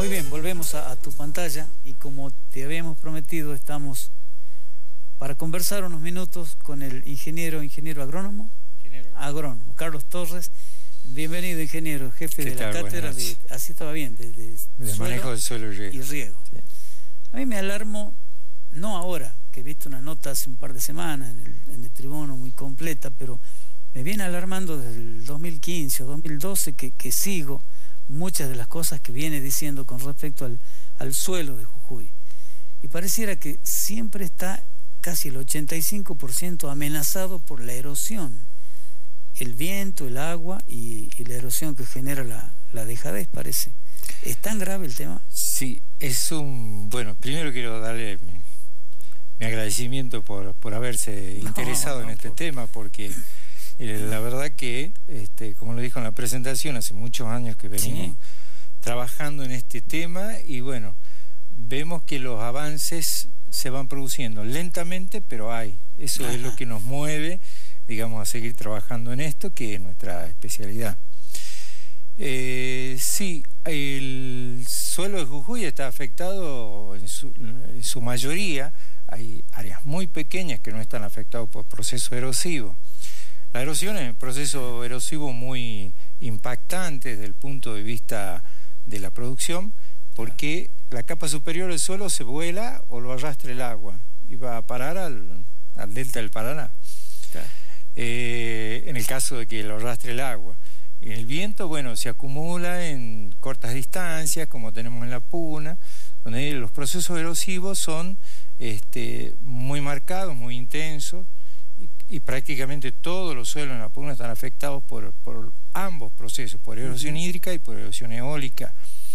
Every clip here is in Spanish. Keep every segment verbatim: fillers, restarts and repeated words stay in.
Muy bien, volvemos a, a tu pantalla y como te habíamos prometido, estamos para conversar unos minutos con el ingeniero, ingeniero agrónomo, ingeniero agrónomo, Carlos Torres. Bienvenido, ingeniero, jefe de la cátedra de, así estaba bien, de, de, de manejo del suelo y riego. Y riego. Sí. A mí me alarmo, no ahora, que he visto una nota hace un par de semanas en el, en el Tribuno muy completa, pero me viene alarmando desde el dos mil quince o dos mil doce que, que sigo muchas de las cosas que viene diciendo con respecto al, al suelo de Jujuy. Y pareciera que siempre está casi el ochenta y cinco por ciento amenazado por la erosión. El viento, el agua y, y la erosión que genera la, la dejadez, parece. ¿Es tan grave el tema? Sí, es un... Bueno, primero quiero darle mi, mi agradecimiento por, por haberse no, interesado no, en este por... tema, porque... La verdad que, este, como lo dijo en la presentación, hace muchos años que venimos sí. trabajando en este tema y bueno, vemos que los avances se van produciendo lentamente, pero hay. Eso Ajá. es lo que nos mueve, digamos, a seguir trabajando en esto, que es nuestra especialidad. Eh, sí, el suelo de Jujuy está afectado en su, en su mayoría. Hay áreas muy pequeñas que no están afectadas por procesos erosivos. La erosión es un proceso erosivo muy impactante desde el punto de vista de la producción, porque la capa superior del suelo se vuela o lo arrastra el agua y va a parar al, al delta del Paraná. Claro. Eh, en el caso de que lo arrastre el agua. En el viento, bueno, se acumula en cortas distancias, como tenemos en la Puna, donde los procesos erosivos son este, muy marcados, muy intensos. Y prácticamente todos los suelos en la Puna están afectados por, por ambos procesos, por erosión uh-huh. hídrica y por erosión eólica.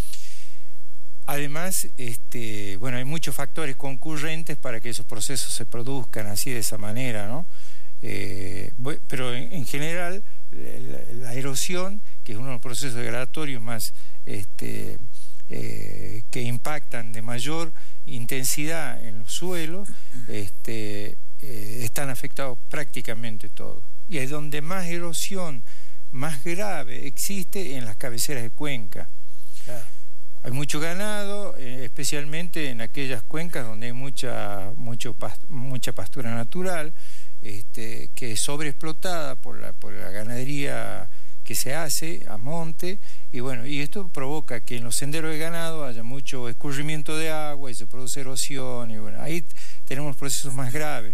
Además, este, bueno, hay muchos factores concurrentes para que esos procesos se produzcan así de esa manera, ¿no? Eh, pero en, en general, la, la erosión, que es uno de los procesos degradatorios más este, eh, que impactan de mayor intensidad en los suelos, este, Eh, están afectados prácticamente todos. Y es donde más erosión, más grave existe en las cabeceras de cuenca. Claro. Hay mucho ganado, eh, especialmente en aquellas cuencas donde hay mucha, mucho past mucha pastura natural, este, que es sobreexplotada por la, por la ganadería que se hace a monte, y bueno, y esto provoca que en los senderos de ganado haya mucho escurrimiento de agua y se produce erosión, y bueno, ahí tenemos procesos más graves.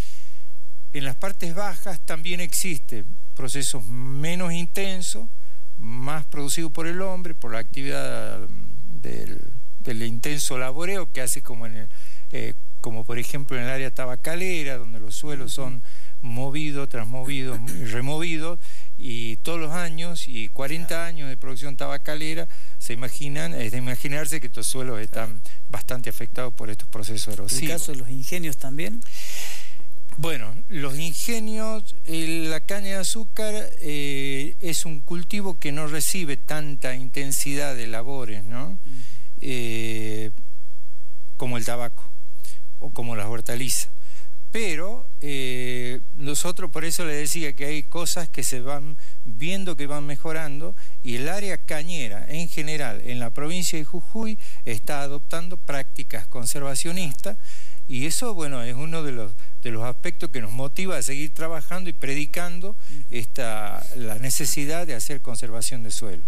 En las partes bajas también existen procesos menos intensos, más producidos por el hombre, por la actividad del, del intenso laboreo que hace como, en el, eh, como por ejemplo en el área tabacalera, donde los suelos son movidos, transmovidos y removidos, y todos los años, y cuarenta años de producción tabacalera, se imaginan, es de imaginarse que estos suelos están bastante afectados por estos procesos erosivos. ¿En el caso de los ingenios también? Bueno, los ingenios, eh, la caña de azúcar eh, es un cultivo que no recibe tanta intensidad de labores, ¿no? Uh-huh. eh, como el tabaco o como las hortalizas. Pero eh, nosotros, por eso le decía que hay cosas que se van viendo que van mejorando, y el área cañera en general en la provincia de Jujuy está adoptando prácticas conservacionistas, y eso, bueno, es uno de los de los aspectos que nos motiva a seguir trabajando y predicando esta, la necesidad de hacer conservación de suelo.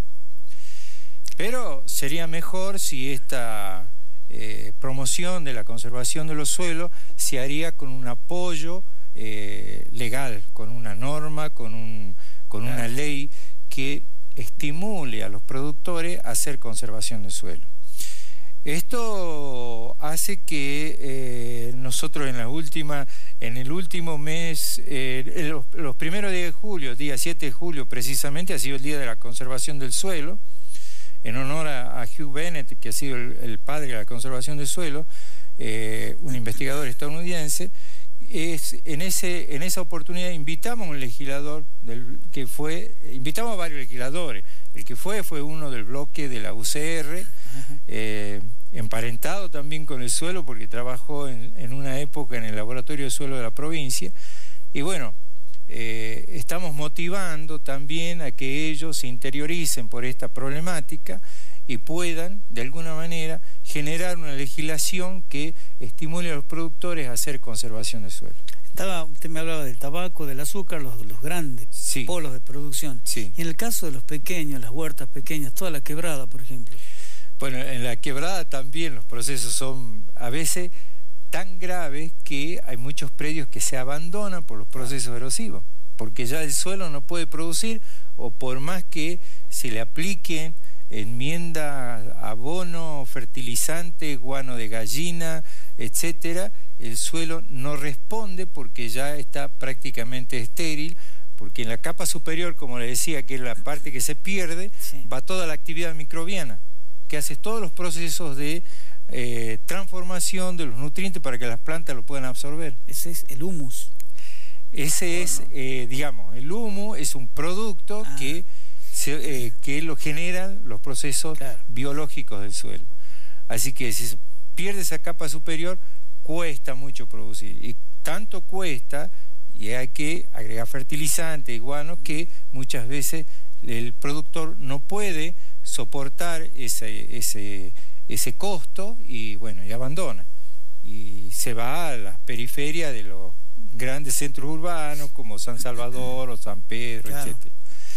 Pero sería mejor si esta eh, promoción de la conservación de los suelos se haría con un apoyo eh, legal, con una norma, con, un, con una ley que estimule a los productores a hacer conservación de suelo. Esto hace que eh, nosotros en la última, en el último mes, eh, los, los primeros días de julio, día siete de julio precisamente, ha sido el Día de la Conservación del Suelo, en honor a, a Hugh Bennett, que ha sido el, el padre de la conservación del suelo, eh, un investigador estadounidense. Es, en, ese, en esa oportunidad invitamos a un legislador, del, que fue, invitamos a varios legisladores. El que fue fue uno del bloque de la U C R, eh, emparentado también con el suelo porque trabajó en, en una época en el laboratorio de suelo de la provincia. Y bueno, eh, estamos motivando también a que ellos se interioricen por esta problemática y puedan, de alguna manera, generar una legislación que estimule a los productores a hacer conservación del suelo. Estaba, usted me hablaba del tabaco, del azúcar, los, los grandes sí. polos de producción. Sí. Y en el caso de los pequeños, las huertas pequeñas, toda la quebrada, por ejemplo. Bueno, en la quebrada también los procesos son a veces tan graves que hay muchos predios que se abandonan por los procesos erosivos, porque ya el suelo no puede producir, o por más que se le apliquen enmienda, abono, fertilizante, guano de gallina, etcétera, el suelo no responde porque ya está prácticamente estéril, porque en la capa superior, como le decía, que es la parte que se pierde, sí. va toda la actividad microbiana, que hace todos los procesos de eh, transformación de los nutrientes para que las plantas lo puedan absorber. Ese es el humus. Ese oh, es, no. eh, digamos, el humus es un producto ah. que, se, eh, que lo generan los procesos claro. biológicos del suelo. Así que si se pierde esa capa superior, cuesta mucho producir. Y tanto cuesta, y hay que agregar fertilizante y guano, que muchas veces el productor no puede soportar ese, ese, ese costo y bueno, y abandona. Y se va a las periferias de los grandes centros urbanos como San Salvador o San Pedro, claro. etcétera.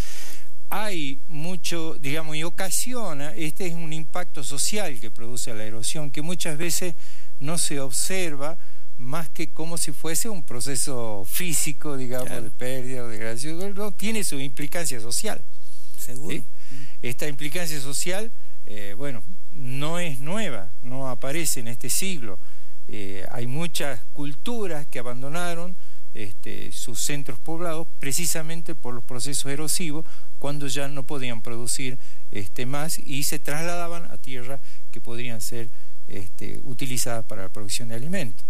Hay mucho, digamos, y ocasiona, este es un impacto social que produce la erosión, que muchas veces no se observa más que como si fuese un proceso físico, digamos, claro. de pérdida o degradación, no, tiene su implicancia social. Seguro. ¿Sí? Esta implicancia social, eh, bueno, no es nueva, no aparece en este siglo. Eh, hay muchas culturas que abandonaron este, sus centros poblados precisamente por los procesos erosivos, cuando ya no podían producir este, más y se trasladaban a tierras que podrían ser este, utilizadas para la producción de alimentos.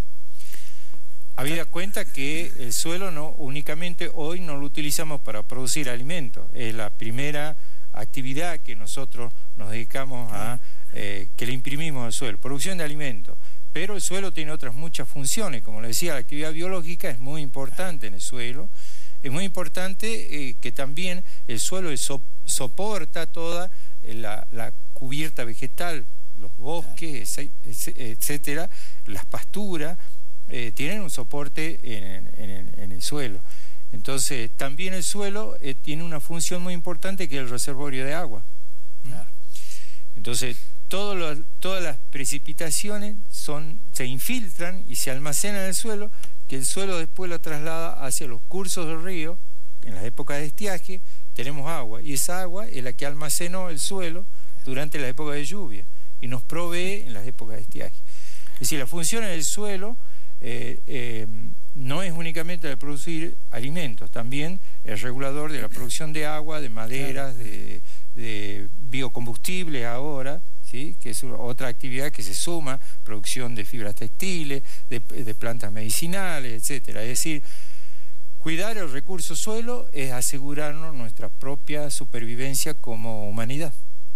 Habida cuenta que el suelo no únicamente hoy no lo utilizamos para producir alimentos, es la primera actividad que nosotros nos dedicamos a, eh, que le imprimimos al suelo, producción de alimentos. Pero el suelo tiene otras muchas funciones, como le decía, la actividad biológica es muy importante en el suelo, es muy importante eh, que también el suelo so, soporta toda la, la cubierta vegetal, los bosques, etcétera, las pasturas, eh, tienen un soporte en, en, en el suelo. Entonces, también el suelo eh, tiene una función muy importante que es el reservorio de agua. Claro. Entonces, todo lo, todas las precipitaciones son, se infiltran y se almacenan en el suelo, que el suelo después lo traslada hacia los cursos del río. En las épocas de estiaje tenemos agua, y esa agua es la que almacenó el suelo durante la época de lluvia y nos provee en las épocas de estiaje. Es decir, la función del suelo eh, eh, no es únicamente la de producir alimentos, también es regulador de la producción de agua, de maderas, de, de biocombustibles ahora, ¿sí? Que es otra actividad que se suma, producción de fibras textiles, de, de plantas medicinales, etcétera. Es decir, cuidar el recurso suelo es asegurarnos nuestra propia supervivencia como humanidad.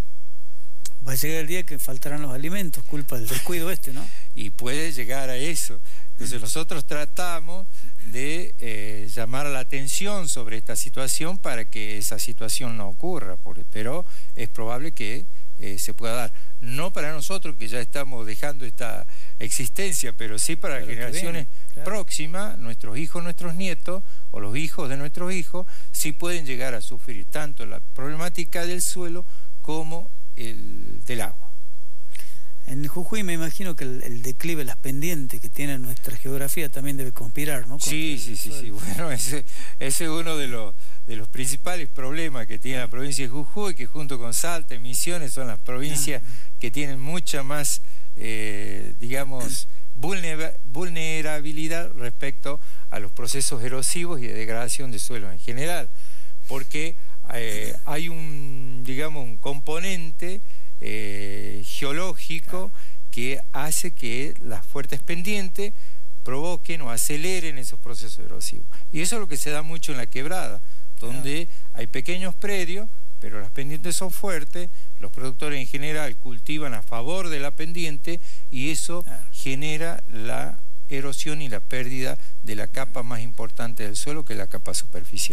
Va a llegar el día que faltarán los alimentos, culpa del descuido este, ¿no? Y puede llegar a eso. Entonces nosotros tratamos de eh, llamar la atención sobre esta situación para que esa situación no ocurra, porque, pero es probable que eh, se pueda dar. No para nosotros que ya estamos dejando esta existencia, pero sí para las generaciones claro. próximas, nuestros hijos, nuestros nietos, o los hijos de nuestros hijos, sí pueden llegar a sufrir tanto la problemática del suelo como el del agua. En Jujuy me imagino que el, el declive, las pendientes que tiene nuestra geografía también debe conspirar, ¿no? Contra sí, sí, sí, sí. Bueno, ese, ese es uno de los, de los principales problemas que tiene la provincia de Jujuy, que junto con Salta y Misiones son las provincias ah. que tienen mucha más, eh, digamos, vulnera, vulnerabilidad respecto a los procesos erosivos y de degradación de suelo en general, porque eh, hay un, digamos, un componente Eh, geológico que hace que las fuertes pendientes provoquen o aceleren esos procesos erosivos. Y eso es lo que se da mucho en la quebrada, donde hay pequeños predios, pero las pendientes son fuertes, los productores en general cultivan a favor de la pendiente y eso genera la erosión y la pérdida de la capa más importante del suelo, que es la capa superficial.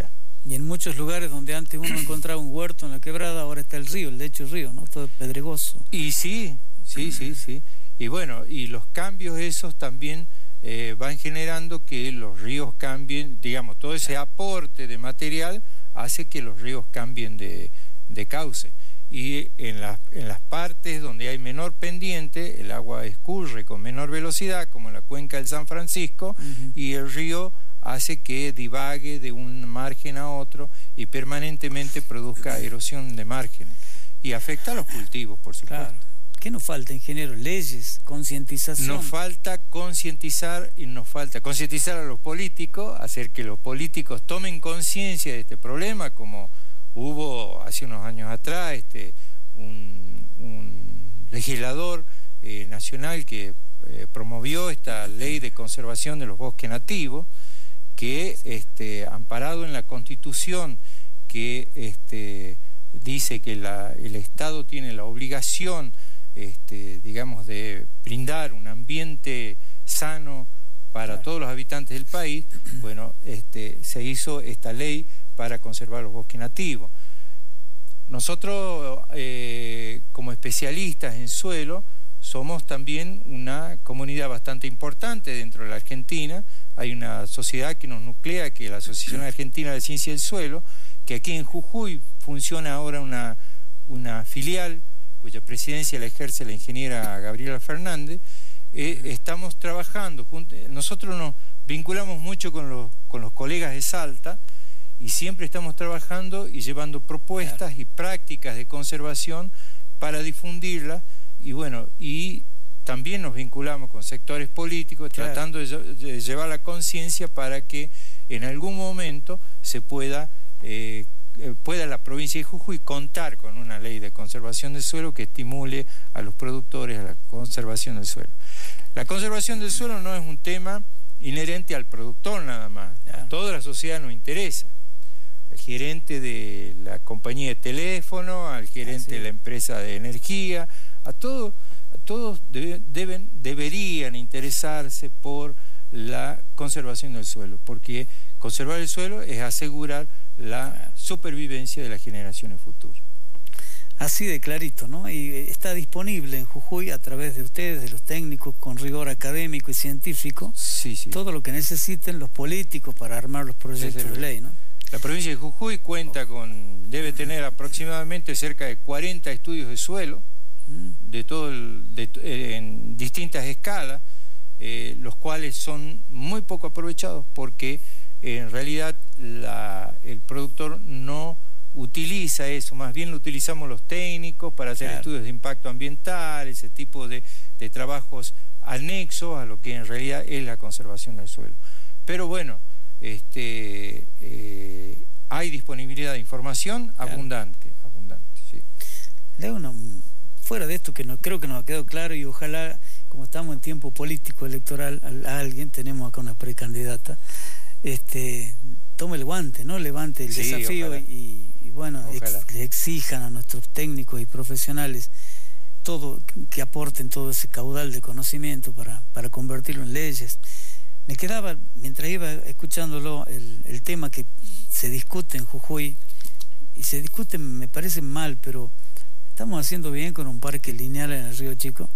Y en muchos lugares donde antes uno encontraba un huerto en la quebrada, ahora está el río, el lecho del río, ¿no? Todo pedregoso. Y sí, sí, sí, sí. Y bueno, y los cambios esos también eh, van generando que los ríos cambien, digamos, todo ese aporte de material hace que los ríos cambien de, de cauce. Y en las, en las partes donde hay menor pendiente, el agua escurre con menor velocidad, como en la cuenca del San Francisco, uh-huh. y el río hace que divague de un margen a otro y permanentemente produzca erosión de márgenes. Y afecta a los cultivos, por supuesto. Claro. ¿Qué nos falta, ingeniero? Leyes, concientización. Nos falta concientizar y nos falta concientizar a los políticos, hacer que los políticos tomen conciencia de este problema, como hubo hace unos años atrás este, un, un legislador eh, nacional que eh, promovió esta ley de conservación de los bosques nativos, que este, amparado en la Constitución, que este, dice que la, el Estado tiene la obligación Este, digamos, de brindar un ambiente sano para claro. todos los habitantes del país, bueno, este, se hizo esta ley para conservar los bosques nativos. Nosotros, eh, como especialistas en suelo, somos también una comunidad bastante importante dentro de la Argentina. Hay una sociedad que nos nuclea, que es la Asociación Argentina de Ciencia del Suelo, que aquí en Jujuy funciona ahora una, una filial cuya presidencia la ejerce la ingeniera Gabriela Fernández. Eh, estamos trabajando, juntos, nosotros nos vinculamos mucho con los, con los colegas de Salta y siempre estamos trabajando y llevando propuestas claro. y prácticas de conservación para difundirlas, y bueno, y también nos vinculamos con sectores políticos claro. tratando de, de llevar la conciencia para que en algún momento se pueda eh, pueda la provincia de Jujuy contar con una ley de conservación del suelo que estimule a los productores a la conservación del suelo. La conservación del suelo no es un tema inherente al productor nada más, a toda la sociedad nos interesa. Al gerente de la compañía de teléfono, al gerente ah, sí. de la empresa de energía, a, todo, a todos debe, deben, deberían interesarse por la conservación del suelo, porque conservar el suelo es asegurar la supervivencia de las generaciones futuras. Así de clarito, ¿no? Y está disponible en Jujuy a través de ustedes, de los técnicos, con rigor académico y científico, sí, sí. todo lo que necesiten los políticos para armar los proyectos de ley, ¿no? La provincia de Jujuy cuenta con, debe tener aproximadamente cerca de cuarenta estudios de suelo, mm. de todo el, de, en distintas escalas, eh, los cuales son muy poco aprovechados porque en realidad la, el productor no utiliza eso, más bien lo utilizamos los técnicos para hacer claro. estudios de impacto ambiental, ese tipo de, de trabajos anexos a lo que en realidad es la conservación del suelo. Pero bueno, este, eh, hay disponibilidad de información claro. abundante, abundante, sí. Leo, no, fuera de esto que no, creo que nos ha quedado claro, y ojalá, como estamos en tiempo político electoral, a, a alguien, tenemos acá una precandidata, este, tome el guante, ¿no? Levante el sí, desafío y, y bueno, ex, le exijan a nuestros técnicos y profesionales todo, que aporten todo ese caudal de conocimiento para, para convertirlo en leyes. Me quedaba, mientras iba escuchándolo, el, el tema que se discute en Jujuy, y se discute, me parece mal, pero estamos haciendo bien con un parque lineal en el Río Chico.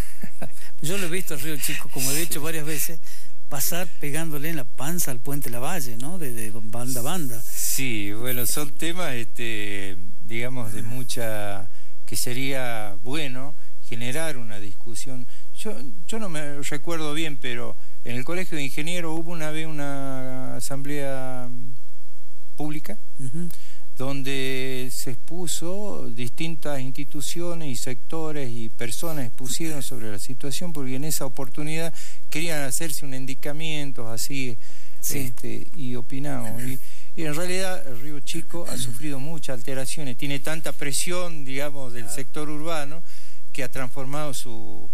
Yo lo he visto al Río Chico, como he dicho varias veces, pasar pegándole en la panza al puente Lavalle, ¿no? De, de banda a banda. Sí, bueno, son temas, este, digamos, de mucha, que sería bueno generar una discusión. Yo, yo no me recuerdo bien, pero en el Colegio de Ingenieros hubo una vez una asamblea pública, uh-huh. donde se expuso, distintas instituciones y sectores y personas expusieron sobre la situación, porque en esa oportunidad querían hacerse un indicamiento así, sí. este, y opinamos. Y, y en realidad el Río Chico ha sufrido muchas alteraciones, tiene tanta presión, digamos, del sector urbano, que ha transformado su,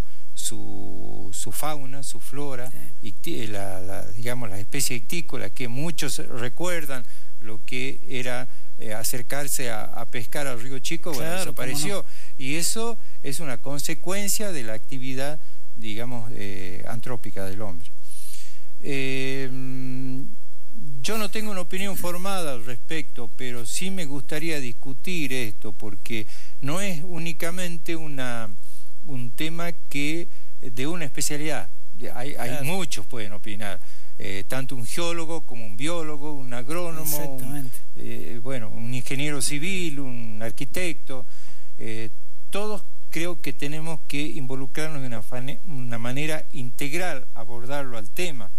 su, su fauna, su flora, sí. y la, la, digamos, la especie ictícola, que muchos recuerdan lo que era eh, acercarse a, a pescar al Río Chico, bueno, claro, desapareció. No. Y eso es una consecuencia de la actividad, digamos, eh, antrópica del hombre. Eh, yo no tengo una opinión formada al respecto, pero sí me gustaría discutir esto, porque no es únicamente una, un tema que de una especialidad. Hay, hay claro. muchos pueden opinar, eh, tanto un geólogo como un biólogo, un agrónomo, un, eh, bueno, un ingeniero civil, un arquitecto. Eh, todos creo que tenemos que involucrarnos de una, una manera integral, abordarlo al tema.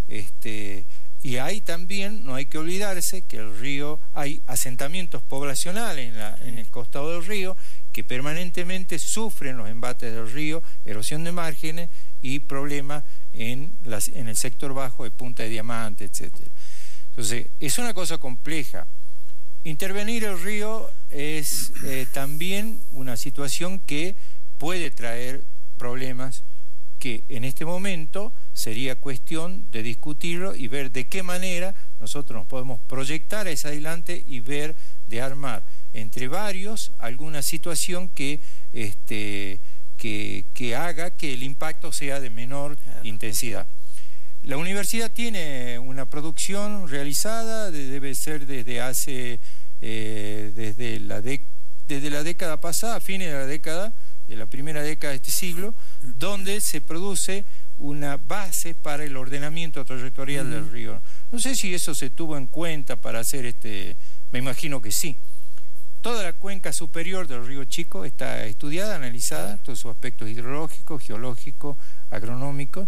Este, y hay también, no hay que olvidarse que el río, hay asentamientos poblacionales en, la, en el costado del río que permanentemente sufren los embates del río, erosión de márgenes y problemas en, las, en el sector bajo de Punta de Diamante, etcétera. Entonces, es una cosa compleja. Intervenir el río es eh, también una situación que puede traer problemas que en este momento sería cuestión de discutirlo y ver de qué manera nosotros nos podemos proyectar hacia adelante y ver de armar entre varios alguna situación que, este, que, que haga que el impacto sea de menor claro. intensidad. La universidad tiene una producción realizada, debe ser desde hace, eh, desde, la de, desde la década pasada, a fines de la década, de la primera década de este siglo, donde se produce una base para el ordenamiento territorial mm. del río. No sé si eso se tuvo en cuenta para hacer este, me imagino que sí. Toda la cuenca superior del río Chico está estudiada, analizada, todos sus aspectos hidrológicos, geológicos, agronómicos,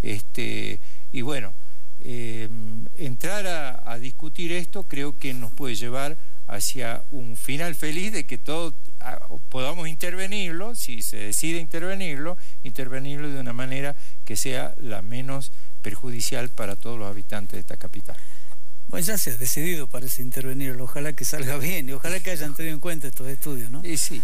este, y bueno, eh, entrar a, a discutir esto creo que nos puede llevar hacia un final feliz de que todos podamos intervenirlo, si se decide intervenirlo, intervenirlo de una manera que sea la menos perjudicial para todos los habitantes de esta capital. Bueno, ya se ha decidido, parece, intervenirlo, ojalá que salga bien y ojalá que hayan tenido en cuenta estos estudios, ¿no? Y sí.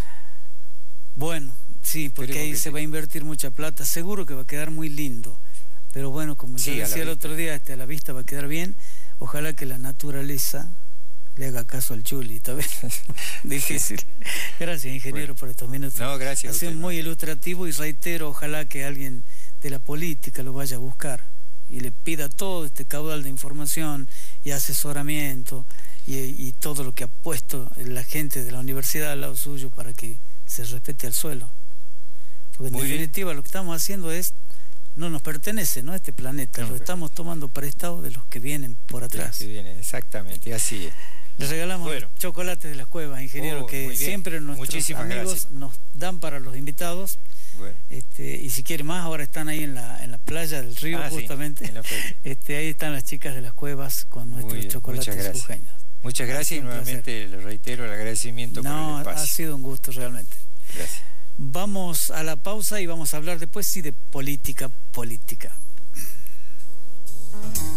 Bueno, sí, porque Esperemos ahí se sí. va a invertir mucha plata, seguro que va a quedar muy lindo, pero bueno, como sí, yo decía el otro día, este, a la vista va a quedar bien, ojalá que la naturaleza le haga caso al Chuli, ¿está bien? Difícil. Gracias, ingeniero, bueno, por estos minutos. No, gracias. Ha sido muy no. ilustrativo y reitero, ojalá que alguien de la política lo vaya a buscar y le pida todo este caudal de información y asesoramiento y, y todo lo que ha puesto la gente de la universidad al lado suyo para que se respete al suelo. Porque en muy definitiva bien. Lo que estamos haciendo es, no nos pertenece, ¿no? Este planeta, no, lo estamos tomando prestado de los que vienen por atrás. De los que vienen, exactamente, así es. Les regalamos bueno. chocolates de las cuevas, ingeniero, oh, que siempre nuestros Muchísimas amigos gracias. Nos dan para los invitados. Bueno. Este, y si quiere más, ahora están ahí en la, en la playa del río, ah, justamente. Sí, en la este, ahí están las chicas de las cuevas con nuestros chocolates jujeños. Muchas gracias y nuevamente le reitero el agradecimiento no, por el espacio. Ha sido un gusto realmente. Gracias. Vamos a la pausa y vamos a hablar después sí de política, política.